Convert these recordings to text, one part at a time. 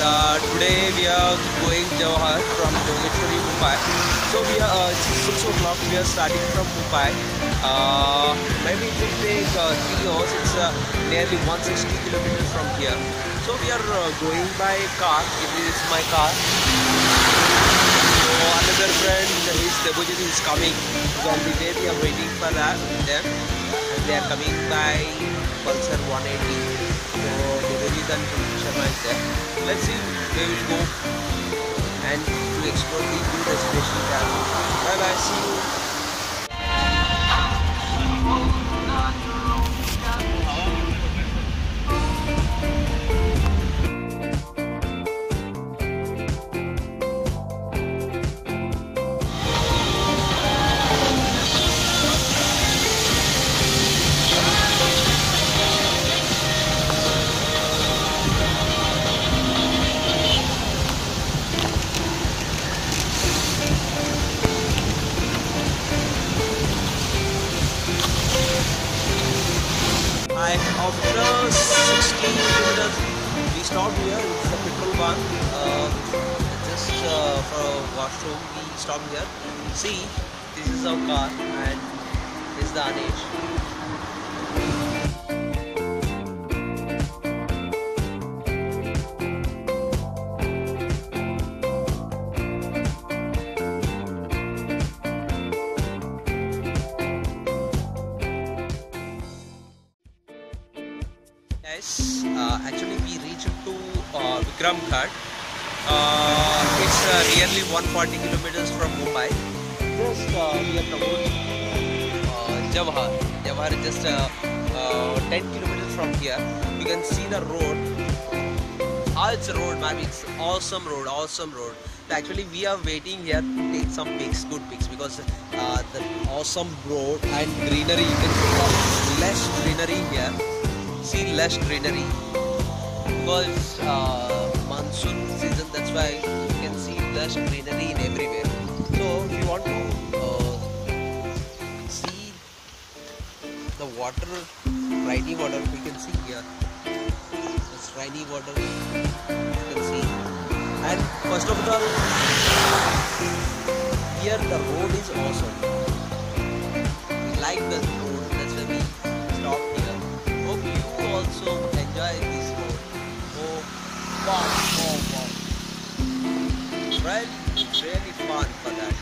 Today we are going Jawhar from Mumbai. So we are it's 6 o'clock. We are starting from Mumbai. Maybe it will take 3 hours. It's nearly 160 kilometers from here. So we are going by car. It is my car. So another friend, his debut is coming. So on the way we are waiting for them. And they are coming by Pulsar 180. So Debojit and Sharma is there. Let's see where we will go and to explore the new destination. Bye bye, see you. After 16 kilometers, we stopped here. It's the petrol bunk. Just for a washroom, we stopped here. See, this is our car and this is the Anish. Yes, actually we reached to Vikram Ghat. It's nearly 140 kilometers from Mumbai. Just we are about Jawhar. Jawhar is just 10 kilometers from here. You can see the road. It's a road, man. It's awesome road, awesome road. Actually, we are waiting here to take some pics, good pics, because the awesome road and greenery. You can see less greenery here. See less greenery because monsoon season, that's why you can see less greenery in everywhere. So if you want to see the water, rainy water, we can see here. This rainy water you can see. And first of all, here the road is awesome. We like the road, that's why we stopped here. Hope you also enjoy this road. Oh, wow, wow. Right? It's really fun for that.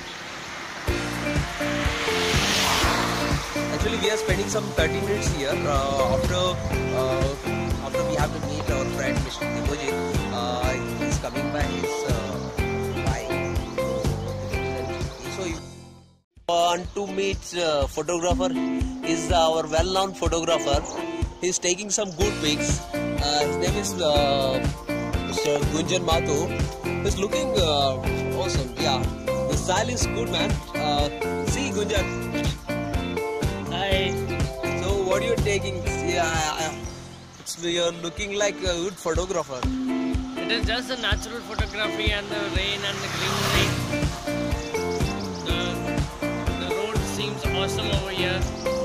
Actually, we are spending some 30 minutes here. After we have to meet our friend Mr. Debojit. He's coming by his bike. So you want to meet photographer? Is our well-known photographer. He's taking some good pics. His name is Mr. Gunjan Mato. He's looking awesome. Yeah, the style is good, man. See, Gunjan. Hi. So, what are you taking? Yeah, you're looking like a good photographer. It is just the natural photography and the rain and the greenery. The road seems awesome over here.